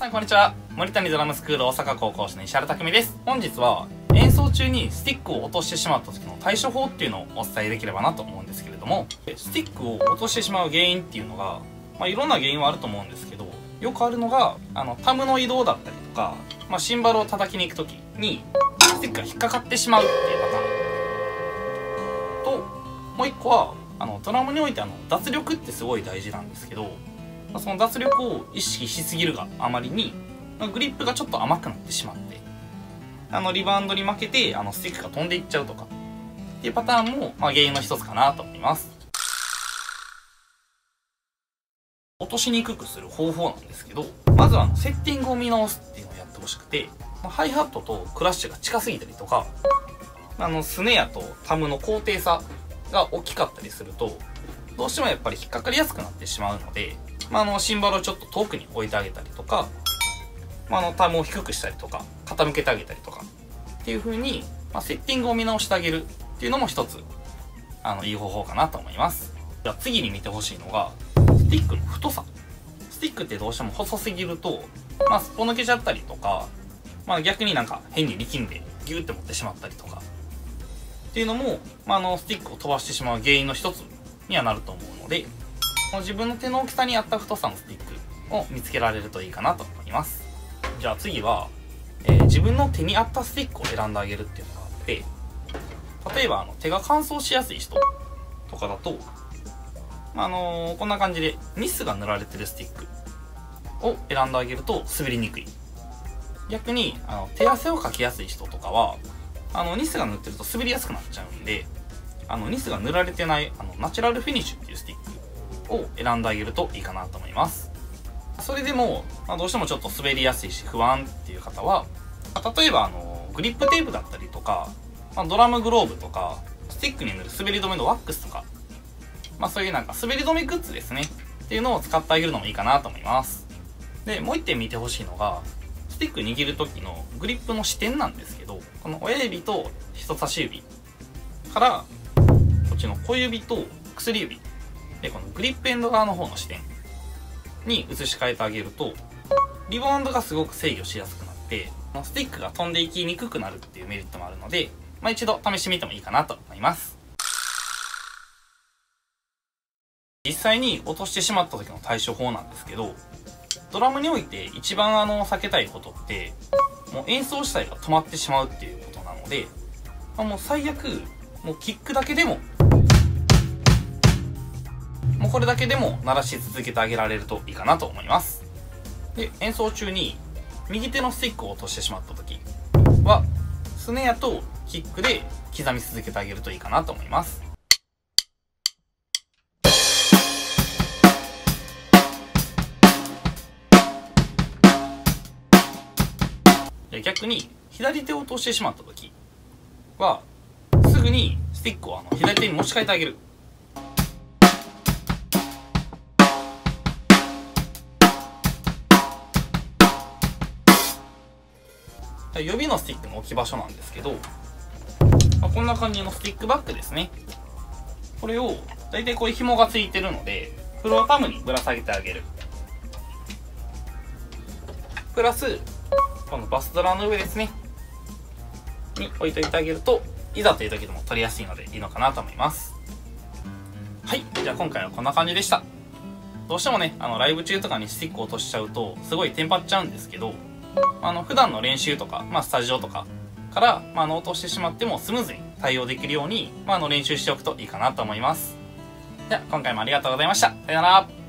さんこんにちは。森谷ドラムスクール大阪高校師の石原匠です。本日は演奏中にスティックを落としてしまった時の対処法っていうのをお伝えできればなと思うんですけれども、スティックを落としてしまう原因っていうのが、いろんな原因はあると思うんですけど、よくあるのがタムの移動だったりとか、シンバルを叩きに行く時にスティックが引っかかってしまうっていうパターンと、もう一個はドラムにおいて脱力ってすごい大事なんですけど、その脱力を意識しすぎるがあまりにグリップがちょっと甘くなってしまって、リバウンドに負けてスティックが飛んでいっちゃうとかっていうパターンも原因の一つかなと思います。落としにくくする方法なんですけど、まずはセッティングを見直すっていうのをやってほしくて、ハイハットとクラッシュが近すぎたりとか、スネアとタムの高低差が大きかったりすると、どうしてもやっぱり引っかかりやすくなってしまうので、シンバルをちょっと遠くに置いてあげたりとか、タムを低くしたりとか傾けてあげたりとかっていう風に、セッティングを見直してあげるっていうのも一ついい方法かなと思います。じゃあ次に見てほしいのがスティックの太さ。スティックってどうしても細すぎるとすっぽ抜けちゃったりとか、逆に変に力んでギューって持ってしまったりとかっていうのも、スティックを飛ばしてしまう原因の一つにはなると思うので、自分の手の大きさに合った太さのスティックを見つけられるといいかなと思います。じゃあ次は、自分の手に合ったスティックを選んであげるっていうのがあって、例えば手が乾燥しやすい人とかだと、こんな感じでニスが塗られてるスティックを選んであげると滑りにくい。逆に手汗をかきやすい人とかはニスが塗ってると滑りやすくなっちゃうんで、ニスが塗られてないナチュラルフィニッシュっていうスティックを選んであげるといいかなと思います。それでも、どうしてもちょっと滑りやすいし不安っていう方は、例えばグリップテープだったりとか、ドラムグローブとかスティックに塗る滑り止めのワックスとか、そういう滑り止めグッズですねっていうのを使ってあげるのもいいかなと思います。でもう一点見てほしいのが、スティック握る時のグリップの支点なんですけど、この親指と人差し指からこっちの小指と薬指で、このグリップエンド側の方の視点に移し替えてあげると、リバウンドがすごく制御しやすくなって、スティックが飛んでいきにくくなるっていうメリットもあるので、一度試してみてもいいかなと思います。実際に落としてしまった時の対処法なんですけど、ドラムにおいて一番避けたいことって、もう演奏自体が止まってしまうっていうことなので、もう最悪もうキックだけでもこれだけでも鳴らし続けてあげられるといいかなと思います。で、演奏中に右手のスティックを落としてしまった時は、スネアとキックで刻み続けてあげるといいかなと思います。逆に左手を落としてしまった時は、すぐにスティックを左手に持ち替えてあげる。指のスティックの置き場所なんですけど、こんな感じのスティックバッグですね。これをだいたいこういう紐がついてるので、フロアタムにぶら下げてあげる。プラスこのバスドラの上ですねに置いといてあげると、いざという時でも取りやすいのでいいのかなと思います。はい、じゃあ今回はこんな感じでした。どうしてもねライブ中とかにスティックを落としちゃうとすごいテンパっちゃうんですけど、普段の練習とか、スタジオとかから、落としてしまってもスムーズに対応できるように、練習しておくといいかなと思います。じゃあ今回もありがとうございました。さよなら。